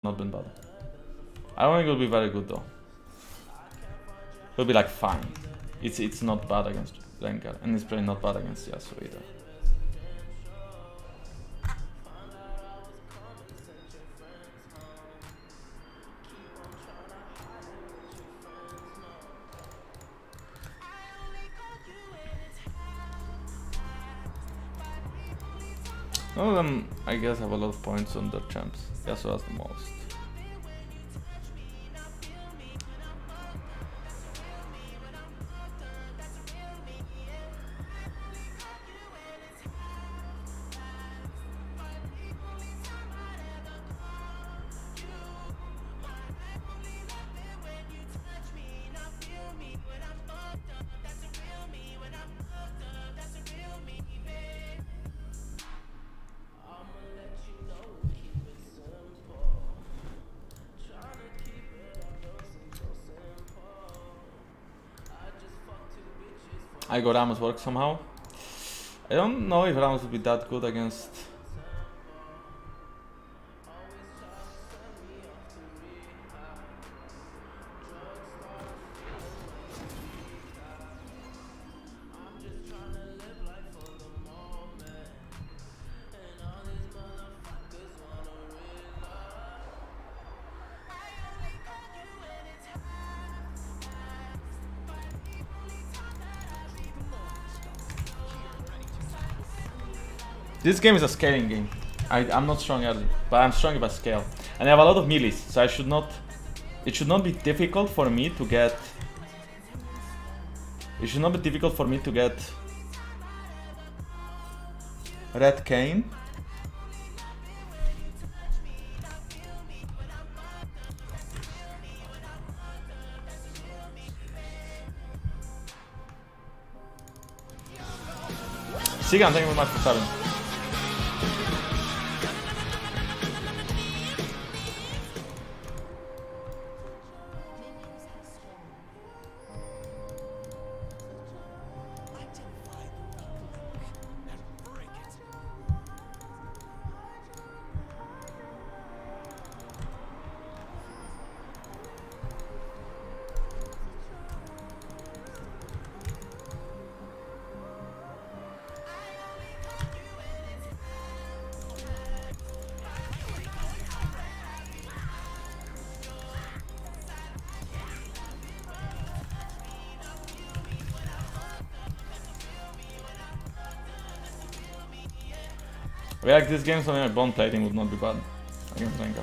not been bad. I don't think it will be very good though. It'll be like fine. It's not bad against Rengar, and it's probably not bad against Yasuo either. None of them, I guess, have a lot of points on their champs. Yasuo has the most. I got Ramos work somehow. I don't know if Ramos would be that good against... This game is a scaling game. I'm not strong at it, but I'm strong by scale. And I have a lot of melees, so I should not... It should not be difficult for me to get... It should not be difficult for me to get... Red Kayn. Sigan, thank you very much for subbing. Like this game, something like bond plating would not be bad against Rengar.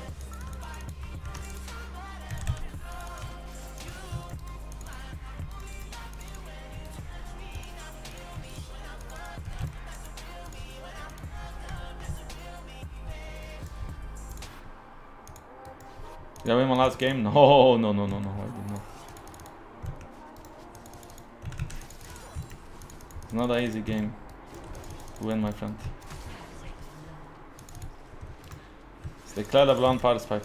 Did I win my last game? No, no, no, no, no, I did not. It's not an easy game to win, my friend. Declare level 1 power spike.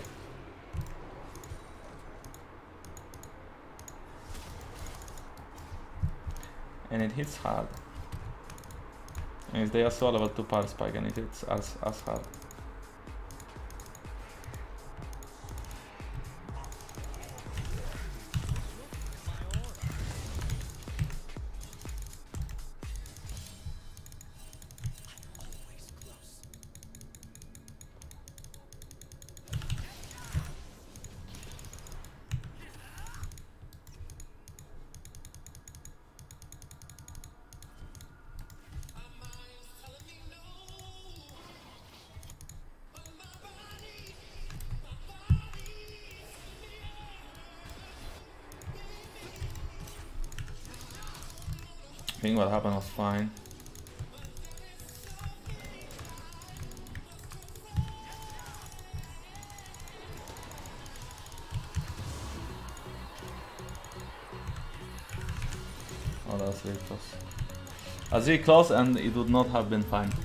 And it hits hard. And they are so level 2 power spike and it hits as hard. I think what happened was fine. Oh, that's really close. That's really close and it would not have been fine.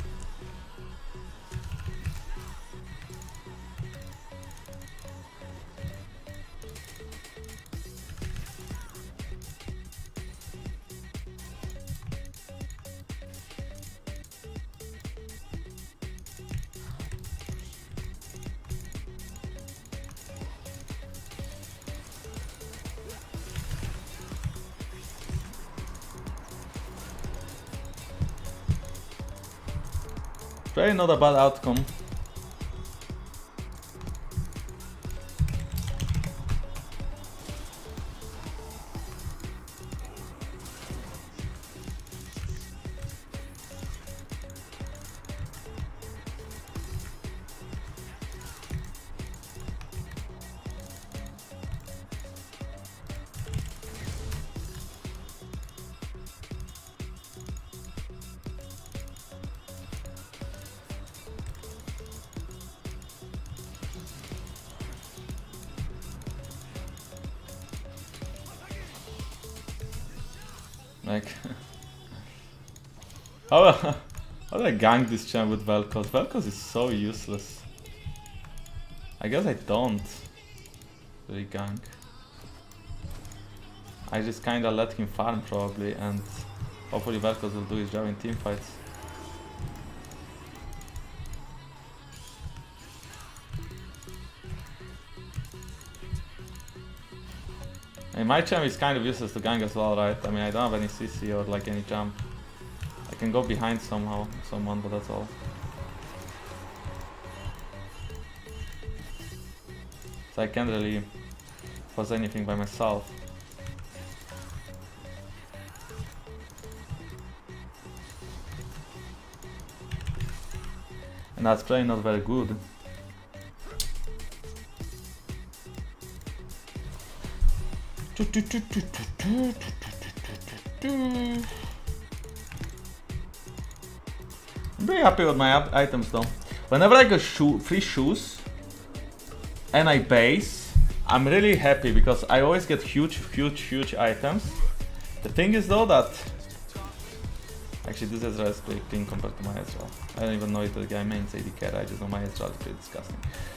Very not a bad outcome. Like, how do I gank this champ with Vel'Koz? Vel'Koz is so useless. I guess I don't really gank. I just kinda let him farm probably, and hopefully Vel'Koz will do his job in teamfights. And my champ is kind of useless to gank as well, right? I mean, I don't have any CC or like any jump. I can go behind someone, but that's all. So I can't really force anything by myself. And that's probably not very good. I'm pretty happy with my items though. Whenever I get free shoes and I base, I'm really happy because I always get huge items. The thing is though that actually this Ezreal is pretty clean compared to my Ezreal. I don't even know if the guy mains AD carry, I just know my Ezreal is pretty disgusting.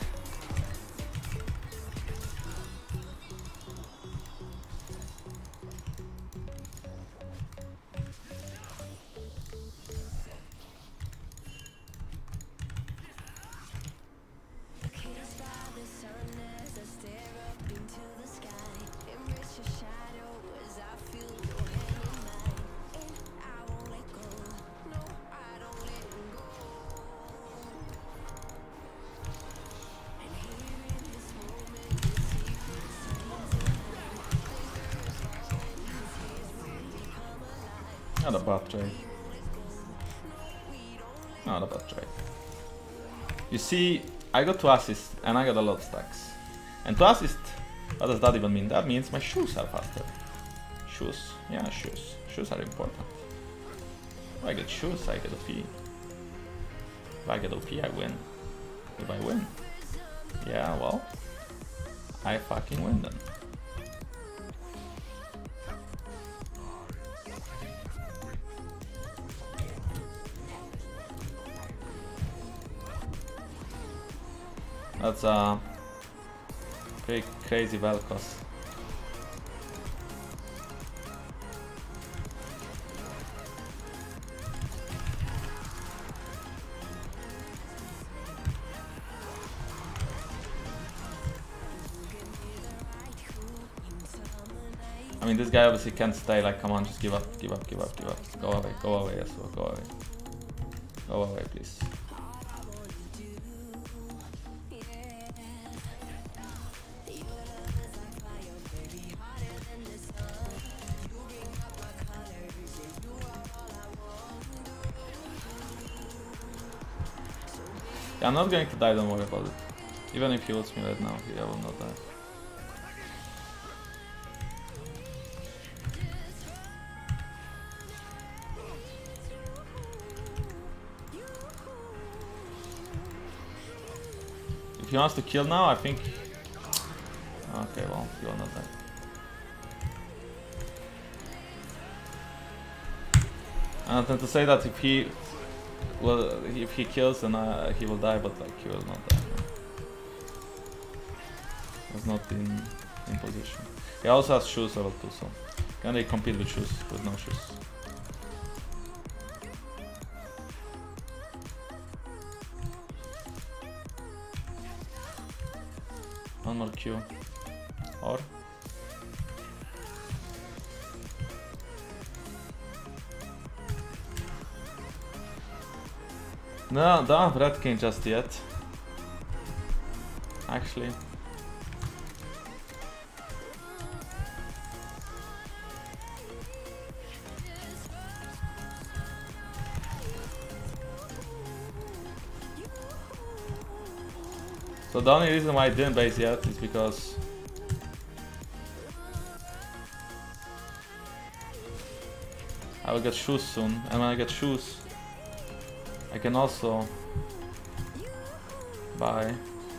Not a bad trade. Not a bad trade. You see, I got 2 assists and I got a lot of stacks. And 2 assists, what does that even mean? That means my shoes are faster. Shoes, yeah, shoes. Shoes are important. If I get shoes, I get OP. If I get OP, I win. If I win, yeah, well, I fucking win then. That's a pretty crazy Vel'Koz. I mean, this guy obviously can't stay, like, come on, just give up, give up, give up, give up. Go away, yes, go away. Go away, please. Yeah, I'm not going to die, don't worry about it. Even if he ults me right now, I will not die. If he wants to kill now, I think... Okay, well, he will not die. And then to say that if he... Well, if he kills, then he will die, but like he will not die. He's not in position. He also has shoes level 2, so can they compete with shoes, with no shoes? One more Q. Or? No, don't have red Kayn just yet. Actually. So the only reason why I didn't base yet is because I will get shoes soon, and when I get shoes I can also buy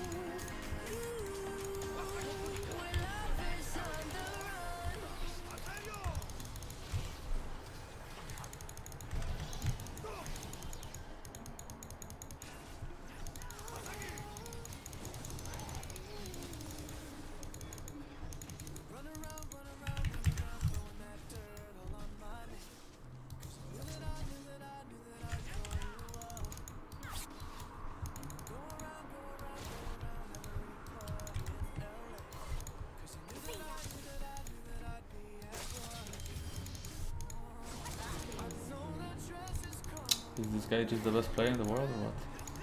Is this guy just the best player in the world or what?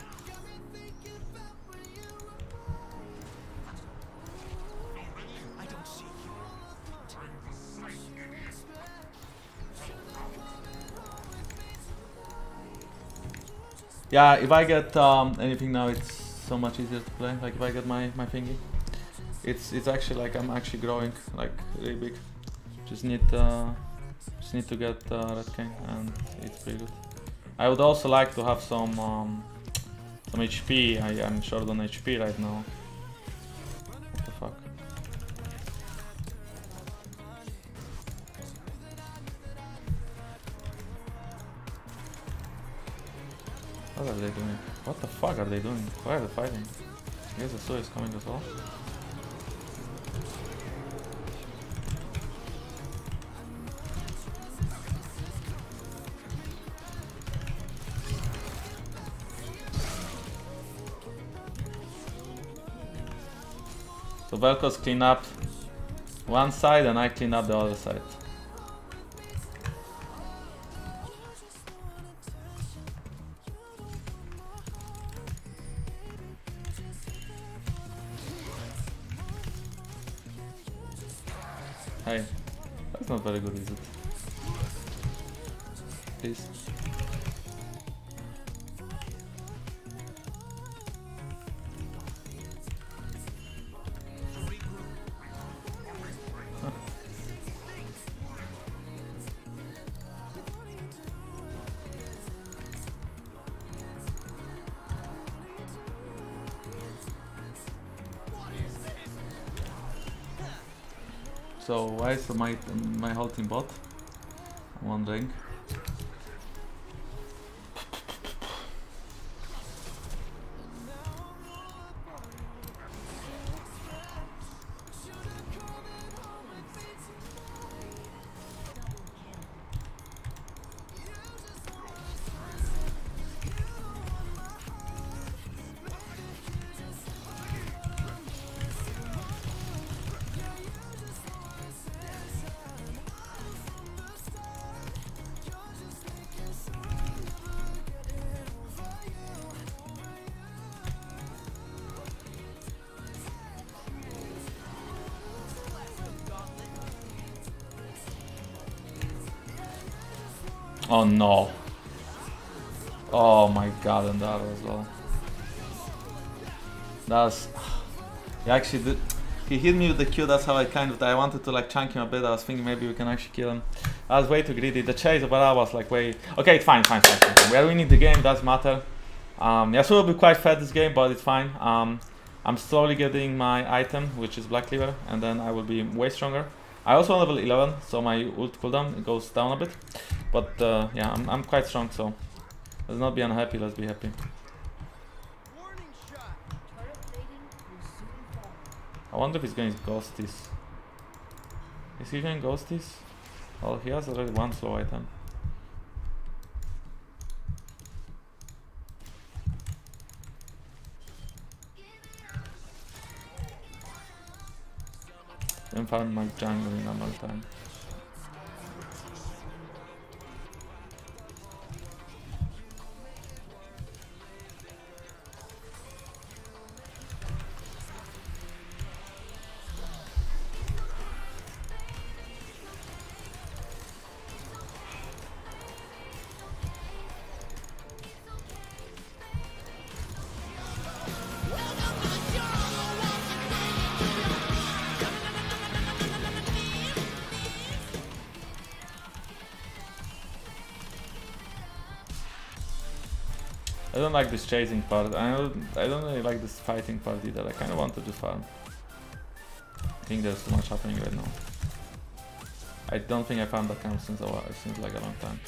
Yeah, if I get anything now, it's so much easier to play. Like if I get my thingy, it's actually like I'm actually growing like really big. Just need to get red Kayn, and it's pretty good. I would also like to have some HP. I'm short on HP right now. What the fuck? What are they doing? What the fuck are they doing? Why are they fighting? I guess the Sui is coming as well. So Vel'Koz clean up one side and I clean up the other side. Hey, that's not very good, is it? Please. So why is my whole team bot? I'm wondering. Oh no. Oh my god, and that as well. That's... He actually did... He hit me with the Q, that's how I wanted to like chunk him a bit. I was thinking maybe we can actually kill him. I was way too greedy. The chase, but I was like way... Okay, it's fine. We are winning the game, doesn't matter. Yasuo will be quite fat this game, but it's fine. I'm slowly getting my item, which is Black Cleaver, and then I will be way stronger. I also on level 11, so my ult cooldown goes down a bit. But yeah, I'm quite strong, so let's not be unhappy, let's be happy. I wonder if he's going to ghost this. Is he going to ghost this? Well, he has already one slow item. Then found my jungle in normal time. don't like this chasing part. I don't really like this fighting part either. I kind of want to do farm. I think there's too much happening right now. I don't think I found that camp since like a long time.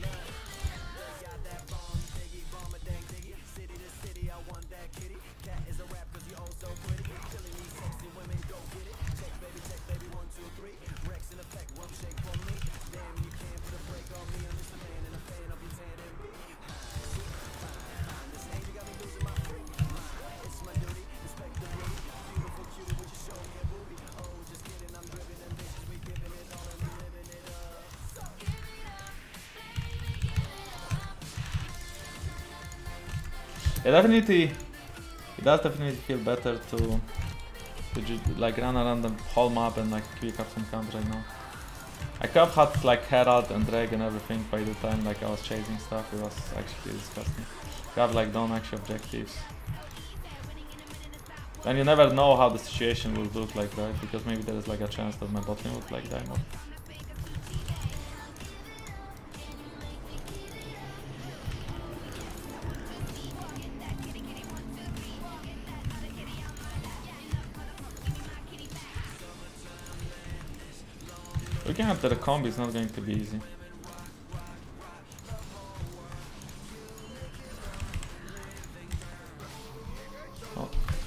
Yeah, it does definitely feel better to like run around the whole map and like pick up some camps right now. I could have had like Herald and Drag and everything by the time like I was chasing stuff. It was actually disgusting. You have like done actual objectives. And you never know how the situation will look like, right? Because maybe there is like a chance that my bot lane would like die more. Looking at the combi is not going to be easy. Oh.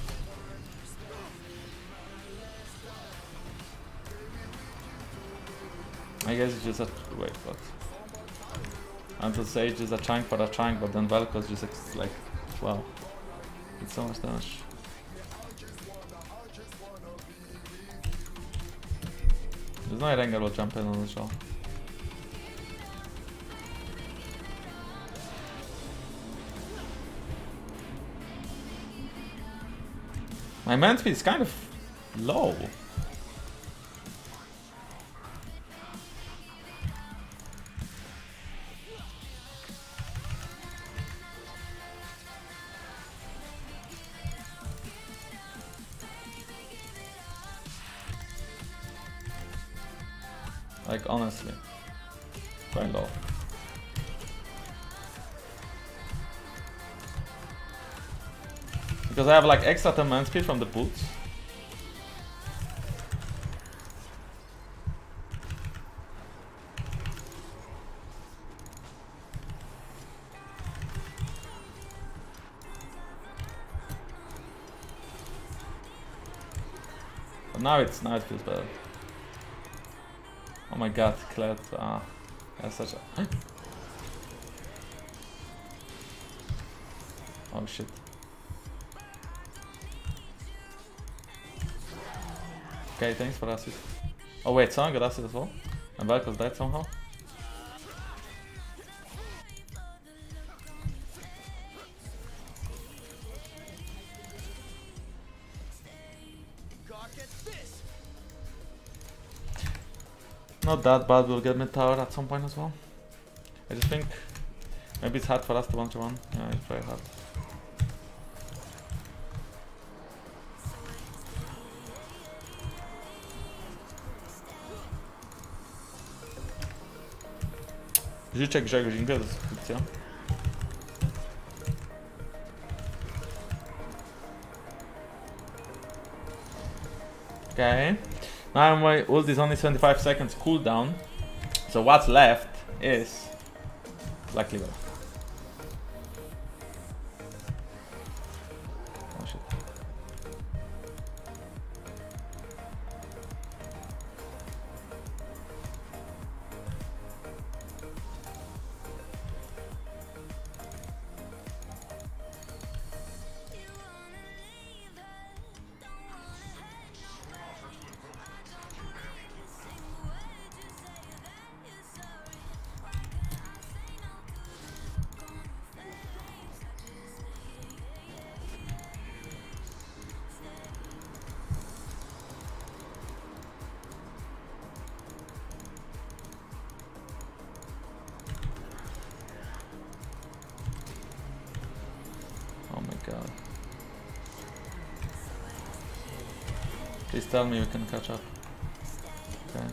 I guess it's just a wait, what? I want to say it's just a chunk for a chunk, but then Vel'Koz just like wow, it's so much damage. There's no Rengar will jump in on the shell. My man speed is kind of low. Like honestly, quite low. Because I have like extra 10 man speed from the boots. But now it feels better. Oh my god, Kled, that's such a... Oh shit. Okay, thanks for assist. Oh wait, someone got assist as well? And Vel'Koz died somehow? Not that bad, we'll get mid tower at some point as well. I just think maybe it's hard for us to 1-1. Yeah, it's very hard. Życzę Grzegorz, dziękuję za subskrypcję. Okay. Now my ult is only 75 seconds cooldown, so what's left is Black Cleaver. Oh shit. God. Please tell me we can catch up. Okay.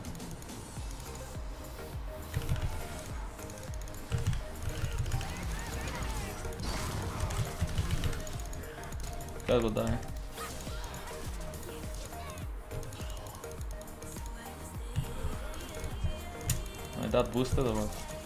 That would die. Am I that boosted or what?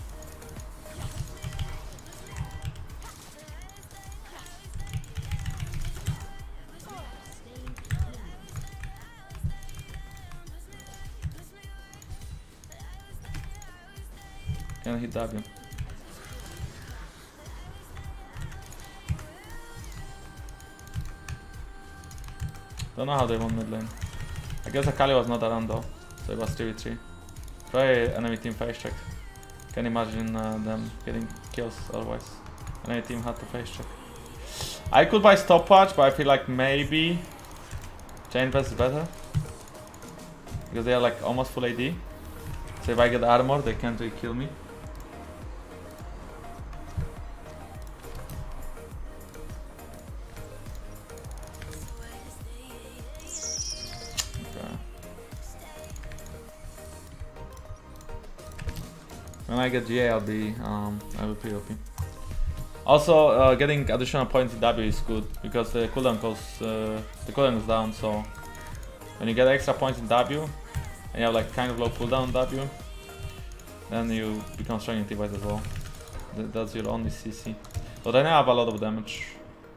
Can hit W. Don't know how they won mid lane. I guess Akali was not around though, so it was 3v3. Try enemy team face check. Can imagine them getting kills otherwise. Enemy team had to face check. I could buy stopwatch, but I feel like maybe Chain Pass is better. Because they are like almost full AD. So if I get armor, they can't really kill me. When I get GA, I will be OP. Also, getting additional points in W is good because the cooldown is down. So when you get extra points in W and you have like kind of low cooldown in W, then you become strong in T-Bite as well. That's your only CC. But I now have a lot of damage.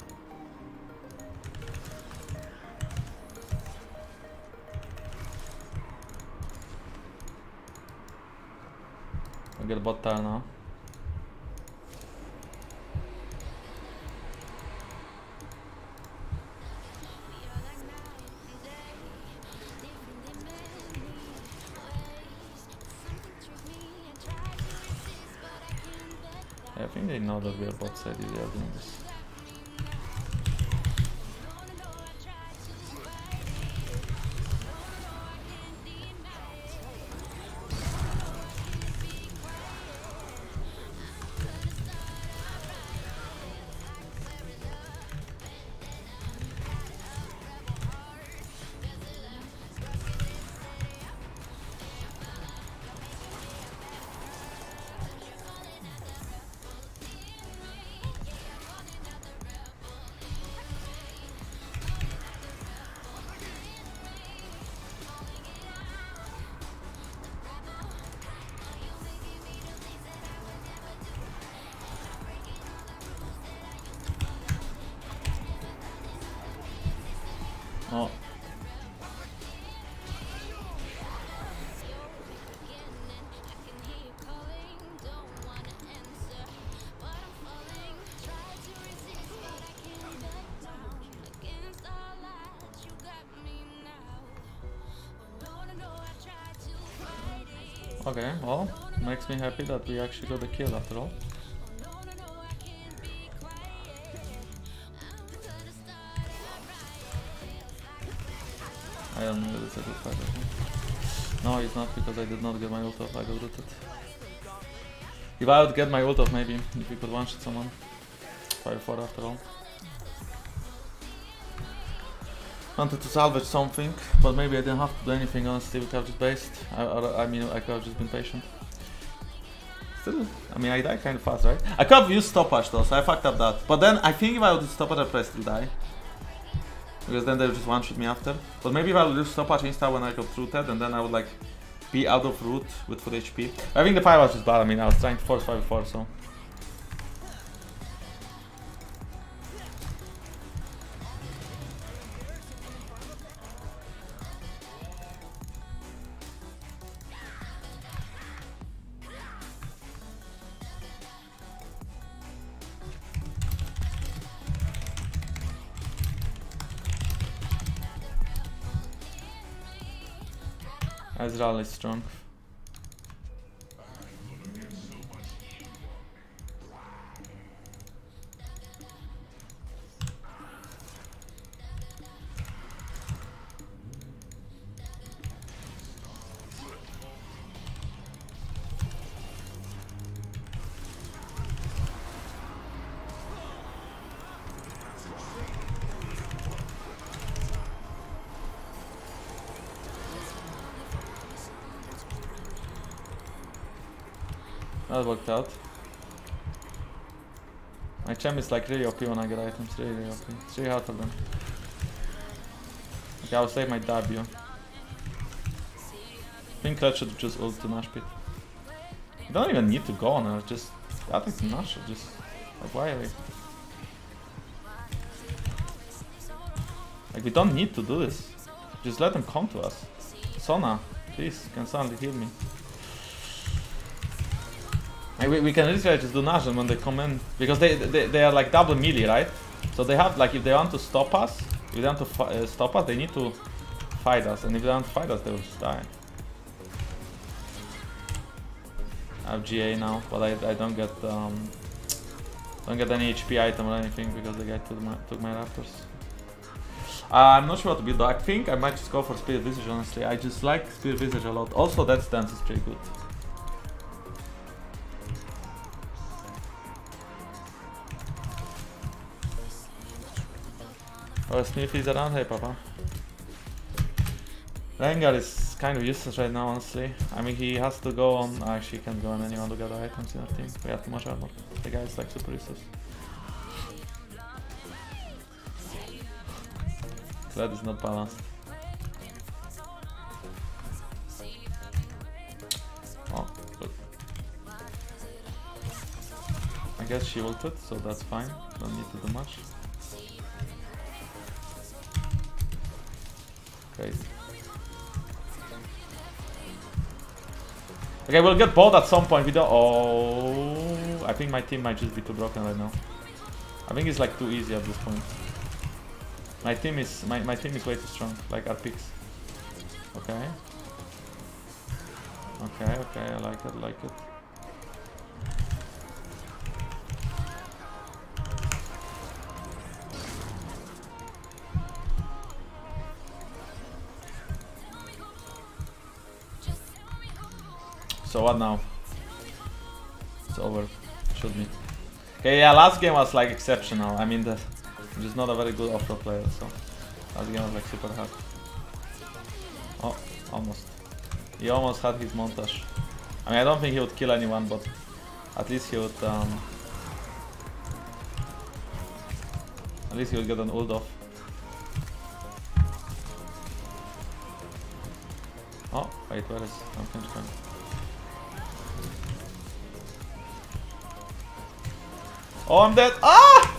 I'll get bot tower now. Yeah, I think they know that we are bot side if they are doing this. Oh. Okay, well, makes me happy that we actually got the kill after all. I don't know if it's a good fight, I think. No, it's not, because I did not get my ult off, I got rooted. If I would get my ult off, maybe, if we could one-shot someone. 5-4 after all. Wanted to salvage something, but maybe I didn't have to do anything, honestly, we could have just based. I mean, I could have just been patient. Still, I mean, I died kind of fast, right? I could have used stopwatch though, so I fucked up that. But then, I think if I would use stopwatch, I'd probably still die. Because then they would just one-shot me after. But maybe if I would use stopwatch insta when I got rooted, and then I would like be out of root with full HP. I think the fight was just bad, I mean, I was trying to force 5-4, so. Ezreal is strong. That worked out. My champ is like really OP when I get items, really OP. It's really hard for them. Okay, I'll save my W. I think Red should just ult to Nash Pit. You don't even need to go on her, just attack to Nash, just like why are we? Like we don't need to do this. Just let them come to us. Sona, please, can suddenly heal me. Like we can literally just do Nash when they come in. Because they are like double melee, right? So they have like, if they want to stop us, if they want to stop us, they need to fight us. And if they want to fight us, they will just die. I have GA now, but I don't get any HP item or anything because the guy took my Raptors. I'm not sure what to build though. I think I might just go for Spirit Visage, honestly. I just like Spirit Visage a lot. Also, that stance is pretty good. Oh, Sniff is around. Hey, Papa. Rengar is kind of useless right now, honestly. I mean, he has to go on. Actually, he can't go on anyone to get the items in our team. We have too much armor. The guy is like super useless. That is not balanced. Oh, look. I guess she ulted, so that's fine. Don't need to do much. Crazy. Okay, we'll get both at some point. We don't. Oh, I think my team might just be too broken right now. I think it's like too easy at this point. My team is way too strong. Like our picks. Okay. Okay. Okay. I like it. I like it. So what now? It's over. Should be. Okay, yeah, last game was like exceptional. I mean, I'm just not a very good off-road player, so last game was like super hard. Oh, almost. He almost had his montage. I mean, I don't think he would kill anyone, but at least he would get an ult off. Oh, wait, where is Jankos? Oh, I'm dead. Ah!